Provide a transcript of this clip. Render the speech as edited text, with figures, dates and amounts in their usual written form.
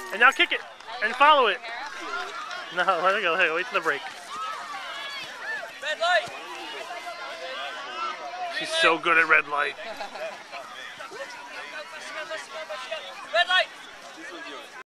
And now kick it and follow it. No, let it go. Hey, wait till the break. Red light. She's so good at red light.